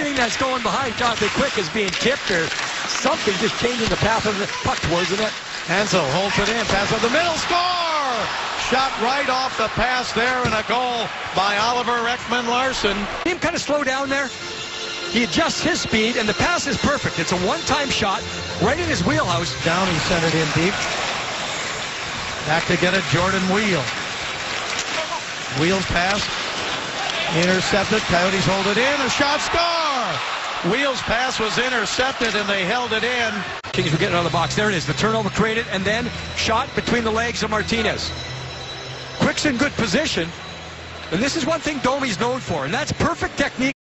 screen that's going behind Jonathan Quick is being tipped or something, just changing the path of the puck towards the net. Hansel holds it in, pass up the middle, score! Shot right off the pass there, and a goal by Oliver Ekman-Larsson. See him kind of slow down there. He adjusts his speed, and the pass is perfect. It's a one-time shot right in his wheelhouse. Downey sent it in deep. Back to get it, Jordan Wheel. Wheel's pass. Intercepted. Coyotes hold it in. A shot, score! Wheel's pass was intercepted, and they held it in. Kings were getting on the box. There it is. The turnover created, and then shot between the legs of Martinez. Quick's in good position, and this is one thing Domi's known for, and that's perfect technique.